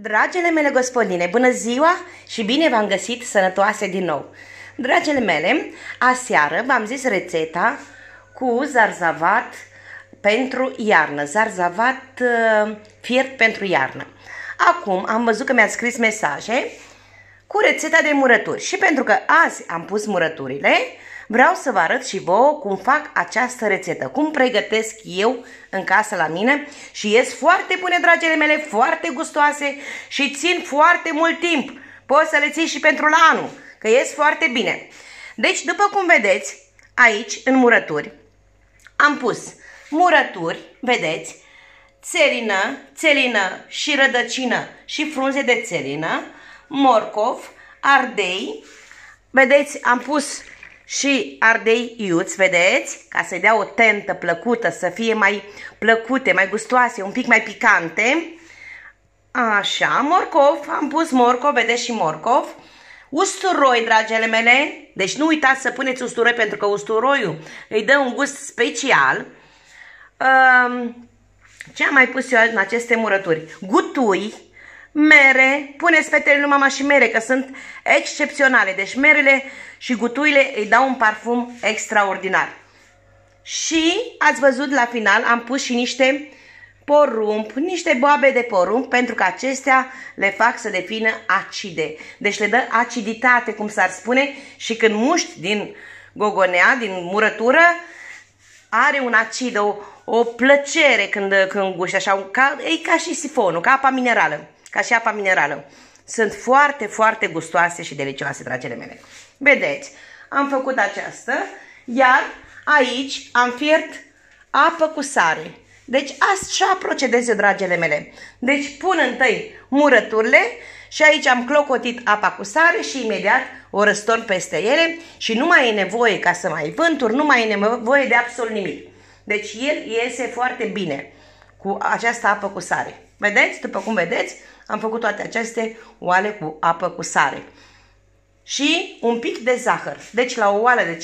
Dragele mele gospodine, bună ziua și bine v-am găsit sănătoase din nou. Dragele mele, aseară v-am zis rețeta cu zarzavat pentru iarnă, zarzavat fiert pentru iarnă. Acum am văzut că mi-ați scris mesaje cu rețeta de murături și pentru că azi am pus murăturile, vreau să vă arăt și vouă cum fac această rețetă, cum pregătesc eu în casă la mine și ies foarte bune, dragile mele, foarte gustoase și țin foarte mult timp. Poți să le ții și pentru la anul, că ies foarte bine. Deci, după cum vedeți, aici, în murături, am pus murături, vedeți, țelină și rădăcină și frunze de țelină, morcov, ardei, vedeți, am pus și ardei iuți, vedeți, ca să-i dea o tentă plăcută, să fie mai plăcute, mai gustoase, un pic mai picante. Așa, morcov, am pus morcov, vedeți și morcov. Usturoi, dragele mele, deci nu uitați să puneți usturoi pentru că usturoiul îi dă un gust special. Ce am mai pus eu în aceste murături? Gutui, mere, puneți fetele lui mama și mere, că sunt excepționale. Deci merele și gutuile îi dau un parfum extraordinar. Și ați văzut la final am pus și niște porumb, niște boabe de porumb, pentru că acestea le fac să devină acide. Deci le dă aciditate, cum s-ar spune, și când muști din gogonea, din murătură, are un acid, o plăcere când guști, așa, e ca și sifonul, ca apa minerală. Ca și apa minerală. Sunt foarte, foarte gustoase și delicioase, dragile mele. Vedeți, am făcut aceasta, iar aici am fiert apă cu sare. Deci așa procedez eu, dragile mele. Deci pun întâi murăturile și aici am clocotit apa cu sare și imediat o răstorn peste ele și nu mai e nevoie ca să mai vânturi, nu mai e nevoie de absolut nimic. Deci el iese foarte bine cu această apă cu sare. Vedeți? După cum vedeți, am făcut toate aceste oale cu apă cu sare. Și un pic de zahăr. Deci la o oală de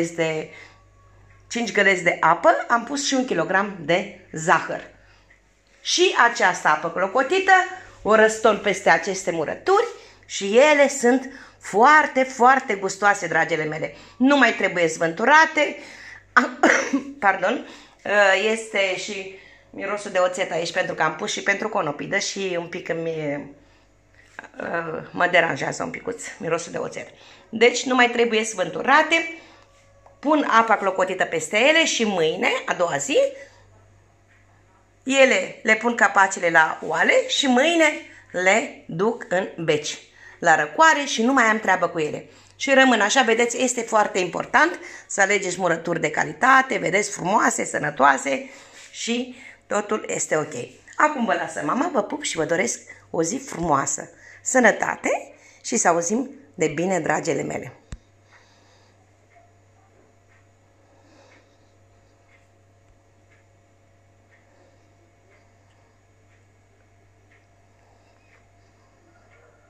5 găleți de apă am pus și 1 kg de zahăr. Și această apă clocotită o răstorn peste aceste murături și ele sunt foarte, foarte gustoase, dragile mele. Nu mai trebuie zvânturate. Pardon. Este și mirosul de oțet aici pentru că am pus și pentru conopidă și un pic mă deranjează un picuț mirosul de oțet. Deci nu mai trebuie svânturate. Pun apa clocotită peste ele și mâine, a doua zi, ele le pun capacele la oale și mâine le duc în beci, la răcoare și nu mai am treabă cu ele. Și rămân așa, vedeți, este foarte important să alegeți murături de calitate, vedeți, frumoase, sănătoase și totul este ok. Acum vă lasă mama, vă pup și vă doresc o zi frumoasă, sănătate și să auzim de bine, dragile mele.